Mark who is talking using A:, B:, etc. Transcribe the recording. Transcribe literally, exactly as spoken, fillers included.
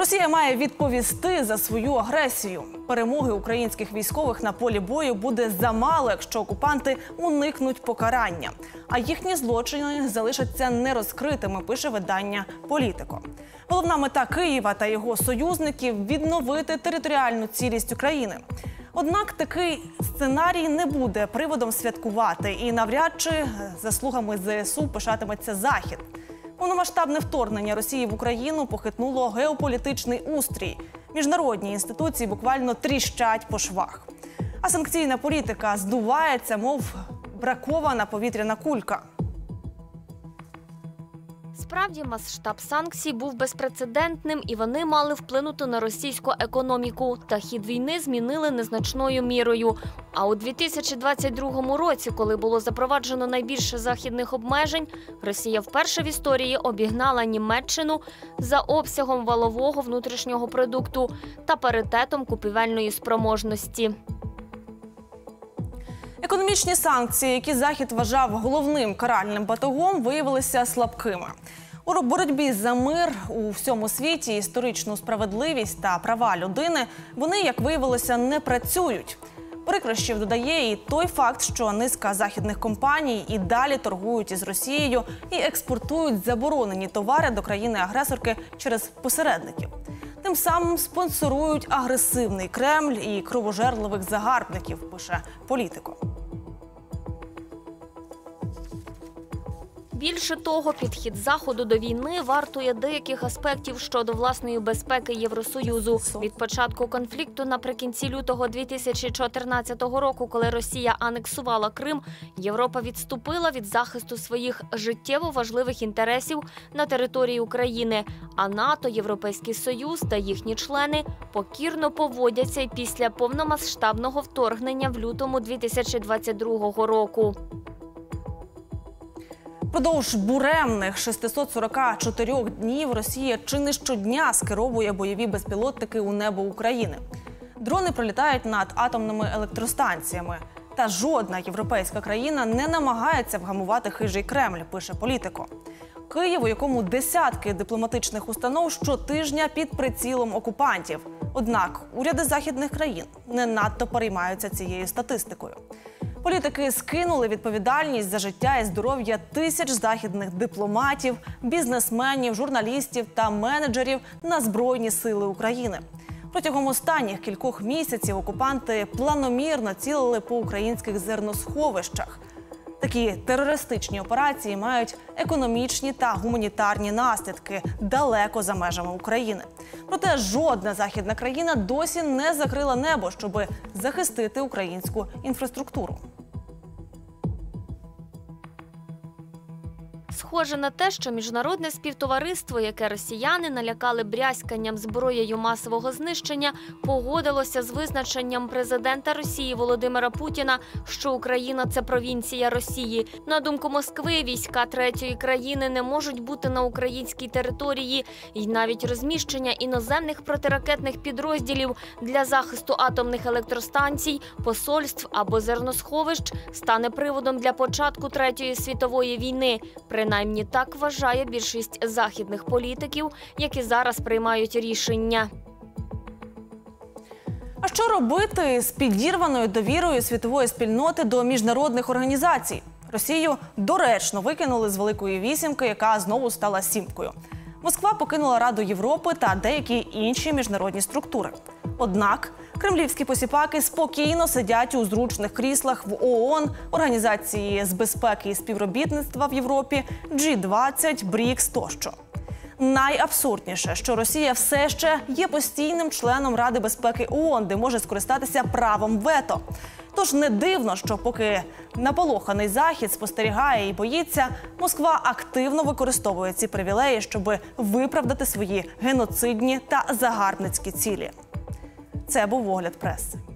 A: Росія має відповісти за свою агресію. Перемоги українських військових на полі бою буде замало, якщо окупанти уникнуть покарання. А їхні злочини залишаться нерозкритими, пише видання «Політико». Головна мета Києва та його союзників – відновити територіальну цілість України. Однак такий сценарій не буде приводом святкувати і навряд чи заслугами ЗСУ пишатиметься Захід. Повномасштабне вторгнення Росії в Україну похитнуло геополітичний устрій. Міжнародні інституції буквально тріщать по швах. А санкційна політика здувається, мов бракована повітряна кулька.
B: Справді, масштаб санкцій був безпрецедентним, і вони мали вплинути на російську економіку. Та хід війни змінили незначною мірою. А у дві тисячі двадцять другому році, коли було запроваджено найбільше західних обмежень, Росія вперше в історії обігнала Німеччину за обсягом валового внутрішнього продукту та паритетом купівельної спроможності.
A: Економічні санкції, які Захід вважав головним каральним батогом, виявилися слабкими. У боротьбі за мир у всьому світі, історичну справедливість та права людини вони, як виявилося, не працюють. Прикрощів додає і той факт, що низка західних компаній і далі торгують із Росією і експортують заборонені товари до країни-агресорки через посередників. Тим самим спонсорують агресивний Кремль і кровожерливих загарбників, пише «Політико».
B: Більше того, підхід Заходу до війни вартує деяких аспектів щодо власної безпеки Євросоюзу. Від початку конфлікту наприкінці лютого дві тисячі чотирнадцятого року, коли Росія анексувала Крим, Європа відступила від захисту своїх життєво важливих інтересів на території України. А НАТО, Європейський Союз та їхні члени покірно поводяться й після повномасштабного вторгнення в лютому дві тисячі двадцять другого року.
A: Продовж буремних шестисот сорока чотирьох днів Росія чи не щодня скеровує бойові безпілотники у небо України. Дрони пролітають над атомними електростанціями. Та жодна європейська країна не намагається вгамувати хижий Кремль, пише «Політико». Київ, у якому десятки дипломатичних установ щотижня під прицілом окупантів. Однак уряди західних країн не надто переймаються цією статистикою. Політики скинули відповідальність за життя і здоров'я тисяч західних дипломатів, бізнесменів, журналістів та менеджерів на Збройні сили України. Протягом останніх кількох місяців окупанти планомірно цілили по українських зерносховищах. Такі терористичні операції мають економічні та гуманітарні наслідки далеко за межами України. Проте жодна західна країна досі не закрила небо, щоб захистити українську інфраструктуру.
B: Схоже на те, що міжнародне співтовариство, яке росіяни налякали брязканням зброєю масового знищення, погодилося з визначенням президента Росії Володимира Путіна, що Україна – це провінція Росії. На думку Москви, війська третьої країни не можуть бути на українській території, і навіть розміщення іноземних протиракетних підрозділів для захисту атомних електростанцій, посольств або зерносховищ стане приводом для початку Третьої світової війни. Принаймні так вважає більшість західних політиків, які зараз приймають рішення.
A: А що робити з підірваною довірою світової спільноти до міжнародних організацій? Росію доречно викинули з Великої вісімки, яка знову стала сімкою. Москва покинула Раду Європи та деякі інші міжнародні структури. Однак кремлівські посіпаки спокійно сидять у зручних кріслах в ООН, Організації з безпеки і співробітництва в Європі, Джі двадцять, брікс тощо. Найабсурдніше, що Росія все ще є постійним членом Ради безпеки ООН, де може скористатися правом вето. Тож не дивно, що поки наполоханий Захід спостерігає і боїться, Москва активно використовує ці привілеї, щоб виправдати свої геноцидні та загарбницькі цілі. Це був «Огляд преси».